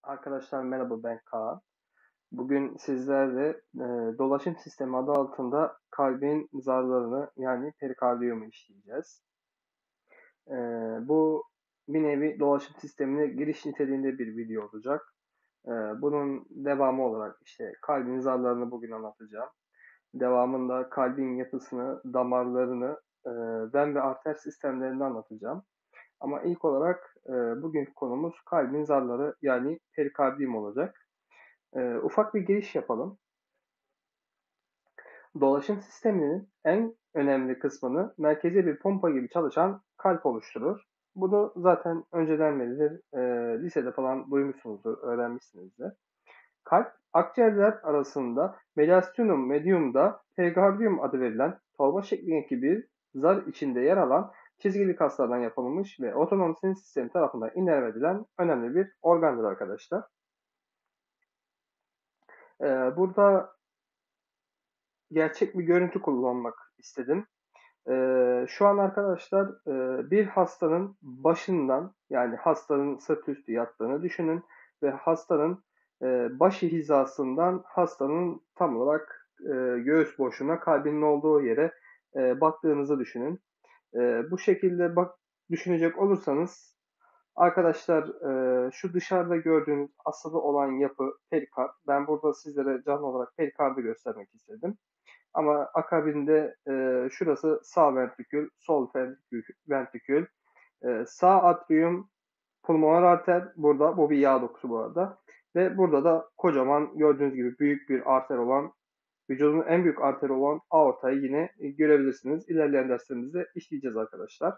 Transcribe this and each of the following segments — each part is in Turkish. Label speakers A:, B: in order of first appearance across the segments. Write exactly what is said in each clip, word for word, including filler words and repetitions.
A: Arkadaşlar merhaba, ben Kaan. Bugün sizlerle e, dolaşım sistemi adı altında kalbin zarlarını yani perikardiyumu işleyeceğiz. E, Bu bir nevi dolaşım sistemine giriş niteliğinde bir video olacak. E, Bunun devamı olarak işte kalbin zarlarını bugün anlatacağım. Devamında kalbin yapısını, damarlarını, e, ven ve arter sistemlerini anlatacağım. Ama ilk olarak e, bugünkü konumuz kalbin zarları yani perikardiyum olacak. Ee, ufak bir giriş yapalım. Dolaşım sisteminin en önemli kısmını merkezi bir pompa gibi çalışan kalp oluşturur. Bunu zaten önceden beridir e, lisede falan duymuşsunuzdur, öğrenmişsinizdir. Kalp, akciğerler arasında mediastinum medium'da perikardium adı verilen torba şeklindeki bir zar içinde yer alan çizgili kaslardan yapılmış ve otonom sinir sistemi tarafından inerve edilen önemli bir organdır arkadaşlar. Ee, burada gerçek bir görüntü kullanmak istedim. Ee, şu an arkadaşlar e, bir hastanın başından yani hastanın sırt üstü yattığını düşünün ve hastanın e, başı hizasından hastanın tam olarak e, göğüs boşluğuna kalbinin olduğu yere e, baktığınızı düşünün. E, bu şekilde bak düşünecek olursanız arkadaşlar e, şu dışarıda gördüğünüz asılı olan yapı perikard. Ben burada sizlere canlı olarak perikardı göstermek istedim. Ama akabinde e, şurası sağ ventrikül, sol ventrikül, ventrikül e, sağ atrium, pulmoner arter burada. Bu bir yağ dokusu bu arada. Ve burada da kocaman gördüğünüz gibi büyük bir arter olan, vücudun en büyük arteri olan aortayı yine görebilirsiniz. İlerleyen derslerimizde işleyeceğiz arkadaşlar.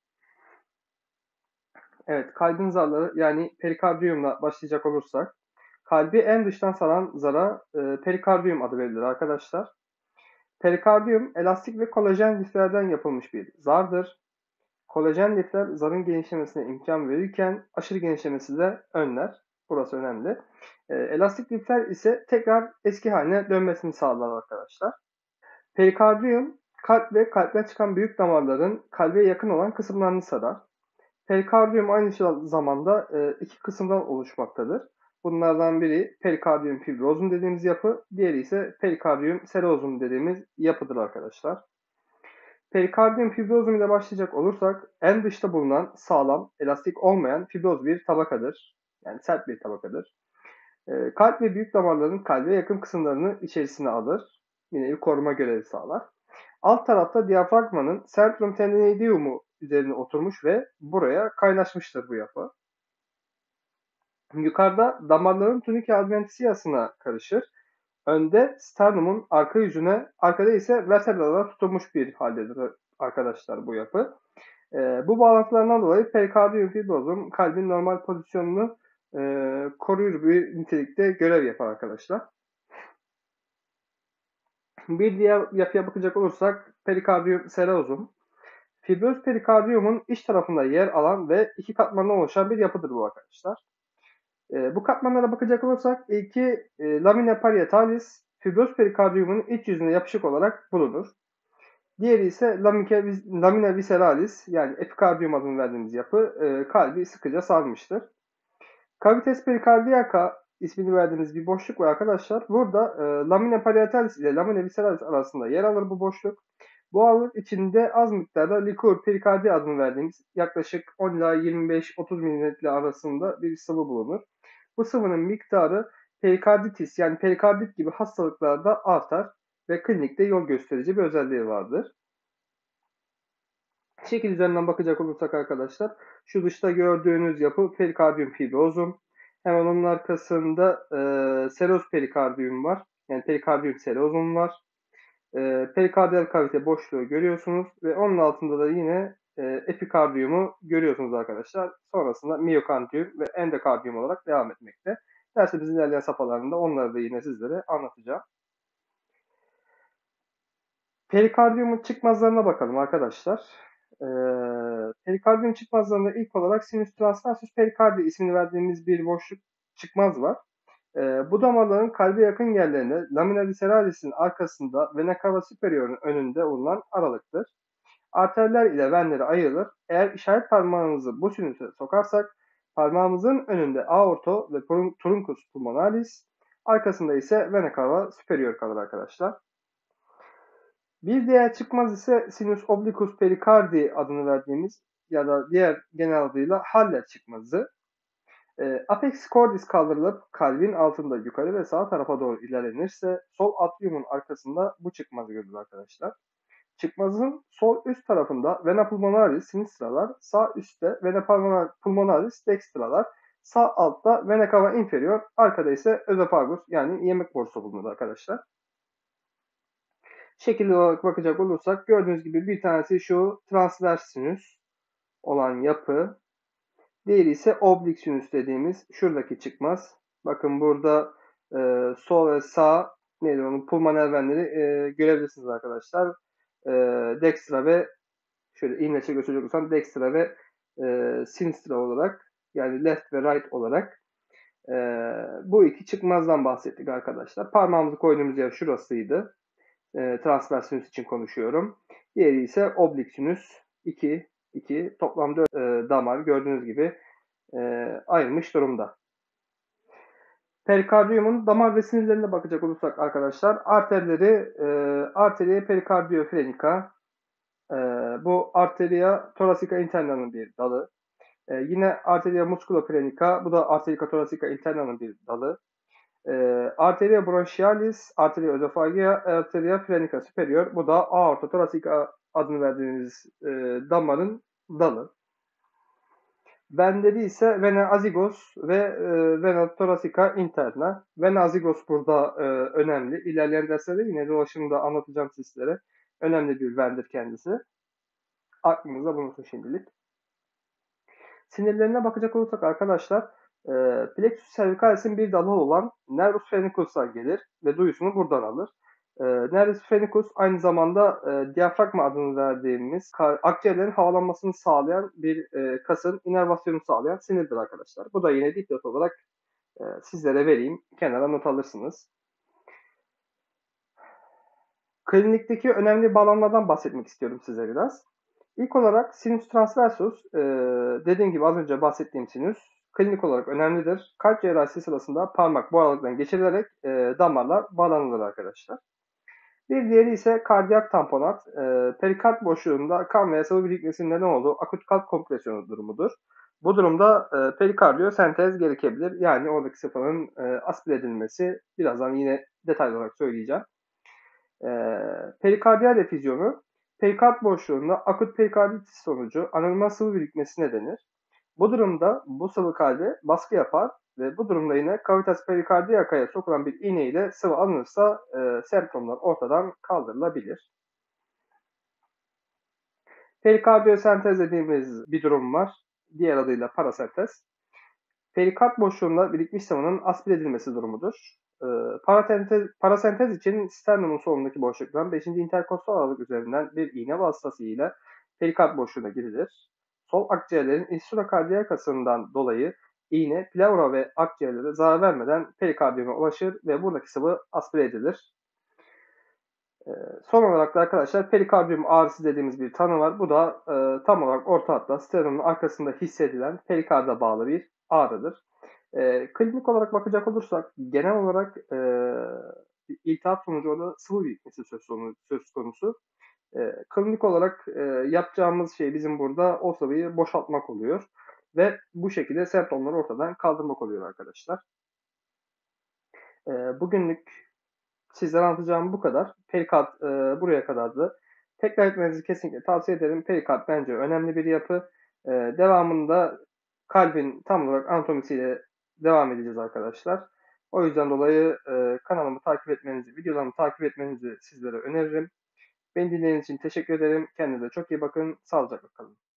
A: Evet, kalbin zarları yani perikardiyumla başlayacak olursak, kalbi en dıştan saran zara e, perikardiyum adı verilir arkadaşlar. Perikardiyum elastik ve kolajen liflerden yapılmış bir zardır. Kolajen lifler zarın genişlemesine imkan verirken aşırı genişlemesi de önler. Burası önemli. E, elastik lifler ise tekrar eski haline dönmesini sağlar arkadaşlar. Perikardiyum kalp ve kalpten çıkan büyük damarların kalbe yakın olan kısımlarını sarar. Perikardiyum aynı zamanda e, iki kısımdan oluşmaktadır. Bunlardan biri perikardiyum fibrozum dediğimiz yapı, diğeri ise perikardiyum serozum dediğimiz yapıdır arkadaşlar. Perikardiyum fibrozum ile başlayacak olursak en dışta bulunan sağlam, elastik olmayan fibroz bir tabakadır. Yani sert bir tabakadır. E, kalp ve büyük damarların kalbe yakın kısımlarını içerisine alır. Yine bir koruma görevi sağlar. Alt tarafta diyafragmanın centrum tendinoideum'u üzerine oturmuş ve buraya kaynaşmıştır bu yapı. Yukarıda damarların tunica adventitias'ına karışır. Önde sternumun arka yüzüne, arkada ise vertebralara tutunmuş bir haldedir arkadaşlar bu yapı. E, bu bağlantılarından dolayı perikardiyum fibrozum kalbin normal pozisyonunu e, koruyur bir nitelikte görev yapar arkadaşlar. Bir diğer yapıya bakacak olursak perikardiyum serozum. Fibroz perikardiyumun iç tarafında yer alan ve iki katmandan oluşan bir yapıdır bu arkadaşlar. E, bu katmanlara bakacak olursak ilki e, lamina parietalis fibroz perikardiyumun iç yüzüne yapışık olarak bulunur. Diğeri ise lamina visceralis yani epikardiyum adını verdiğimiz yapı e, kalbi sıkıca sarmıştır. Cavites pericardiaca ismini verdiğimiz bir boşluk var arkadaşlar. Burada e, lamina parietalis ile lamina visceralis arasında yer alır bu boşluk. Bu alık içinde az miktarda likur perikardi adını verdiğimiz yaklaşık on ila yirmi beş otuz mililitre arasında bir sıvı bulunur. Bu sıvının miktarı perikarditis yani perikardit gibi hastalıklarda artar ve klinikte yol gösterici bir özelliği vardır. Şekil üzerinden bakacak olursak arkadaşlar şu dışta gördüğünüz yapı perikardiyum fibrozum. Hemen onun arkasında e, seroz perikardiyum var. Yani perikardiyum serozum var. E, perikardiyal kavite boşluğu görüyorsunuz ve onun altında da yine e, epikardiyumu görüyorsunuz arkadaşlar. Sonrasında miyokardiyum ve endokardiyum olarak devam etmekte. Dersimizin ilerleyen safhalarında onları da yine sizlere anlatacağım. Perikardiyumun çıkmazlarına bakalım arkadaşlar. Ee, perikardiyum çıkmazlarında ilk olarak sinüs transversus perikardi ismini verdiğimiz bir boşluk çıkmaz var. Ee, bu damarların kalbe yakın yerlerine lamina visceralis'in arkasında vena cava superior'un önünde bulunan aralıktır. Arterler ile venleri ayrılır. Eğer işaret parmağımızı bu sinüse sokarsak Parmağımızın önünde aorto ve truncus pulmonalis, arkasında ise vena cava superior kalır arkadaşlar. Bir diğer çıkmaz ise sinus obliquus pericardi adını verdiğimiz ya da diğer genel adıyla Haller çıkmazı. E, apex cordis kaldırılıp kalbin altında yukarı ve sağ tarafa doğru ilerlenirse sol atriumun arkasında bu çıkmaz görülür arkadaşlar. Çıkmazın sol üst tarafında vena pulmonalis sinistralar, sağ üstte vena pulmonalis dextralar, sağ altta vena cava inferior, arkada ise özofagus yani yemek borusu bulunur arkadaşlar. Şekil olarak bakacak olursak gördüğünüz gibi bir tanesi şu transvers sinüs olan yapı. Diğeri ise oblik sinüs dediğimiz şuradaki çıkmaz. Bakın burada e, sol ve sağ neydi onun pulmoner venleri e, görebilirsiniz arkadaşlar. E, dextra ve şöyle imleçe gösterecek olursam dextra ve e, sinistra olarak yani left ve right olarak e, bu iki çıkmazdan bahsettik arkadaşlar. Parmağımızı koyduğumuz yer şurasıydı. E, transvers sinüs için konuşuyorum. Diğeri ise oblik sinüs iki, iki toplam dört e, damar gördüğünüz gibi e, ayrılmış durumda. Perikardiyumun damar ve sinirlerine bakacak olursak arkadaşlar arterleri e, arteria perikardiyofrenica e, bu arteria thoracica interna'nın bir dalı. E, yine arteria musculoplenica bu da arteria thoracica interna'nın bir dalı. E, arteria bronchialis, arteria özofagia, arteria phrenica superior bu da aorta thoracica adını verdiğimiz e, damarın dalı. Venleri ise vena azygos ve e, vena thoracica interna. Vena azygos burada e, önemli. İlerleyen derslerde yine dolaşımda anlatacağım sizlere. Önemli bir vendir kendisi. Aklınızda bulunsun şimdilik. Sinirlerine bakacak olursak arkadaşlar e, plexus cervicalis'in bir dalı olan nervus phrenicus'tan gelir ve duyusunu buradan alır. E, nervus phrenicus aynı zamanda e, diyafragma adını verdiğimiz akciğerlerin havalanmasını sağlayan bir e, kasın inervasyonu sağlayan sinirdir arkadaşlar. Bu da yine dipnot olarak e, sizlere vereyim. Kenara not alırsınız. Klinikteki önemli bağlamlardan bahsetmek istiyorum size biraz. İlk olarak sinüs transversus, e, dediğim gibi az önce bahsettiğim sinüs klinik olarak önemlidir. Kalp cerrahisi sırasında parmak bu aralıktan geçirilerek e, damarlar bağlanılır arkadaşlar. Bir diğeri ise kardiyak tamponat. E, perikard boşluğunda kan veya sıvı birikmesinin neden olduğu akut kalp kompresyonu durumudur. Bu durumda e, perikardiyosentez gerekebilir. Yani oradaki sıvının e, aspire edilmesi. Birazdan yine detaylı olarak söyleyeceğim. E, perikardiyal efüzyonu perikard boşluğunda akut perikarditis sonucu anormal sıvı birikmesine denir. Bu durumda bu sıvı kalbe baskı yapar ve bu durumda yine cavitas pericardiaca'ya sokulan bir iğne ile sıvı alınırsa e, semptomlar ortadan kaldırılabilir. Perikardiyosentez dediğimiz bir durum var. Diğer adıyla parasentez. Perikard boşluğunda birikmiş sıvının aspire edilmesi durumudur. E, parasentez, parasentez için sternumun solundaki boşluktan beşinci interkostal aralık üzerinden bir iğne vasıtasıyla perikard boşluğuna girilir. Sol akciğerlerin insula kardiyakasından dolayı iğne pleura ve akciğerlere zarar vermeden perikardiyuma ulaşır ve buradaki sıvı aspire edilir. E, son olarak da arkadaşlar perikardiyum ağrısı dediğimiz bir tanı var. Bu da e, tam olarak orta hatta sternumun arkasında hissedilen perikarda bağlı bir ağrıdır. E, klinik olarak bakacak olursak genel olarak e, iltihap sonucu orada sıvı birikmesi söz konusu. Söz konusu. E, klinik olarak e, yapacağımız şey bizim burada o sıvıyı boşaltmak oluyor. Ve bu şekilde semptomları ortadan kaldırmak oluyor arkadaşlar. E, bugünlük sizlere anlatacağım bu kadar. Perikard e, buraya kadardı. Tekrar etmenizi kesinlikle tavsiye ederim. Perikard bence önemli bir yapı. E, devamında kalbin tam olarak anatomisiyle devam edeceğiz arkadaşlar. O yüzden dolayı e, kanalımı takip etmenizi, videolarımı takip etmenizi sizlere öneririm. Beni dinlediğiniz için teşekkür ederim. Kendinize çok iyi bakın. Sağlıcakla kalın.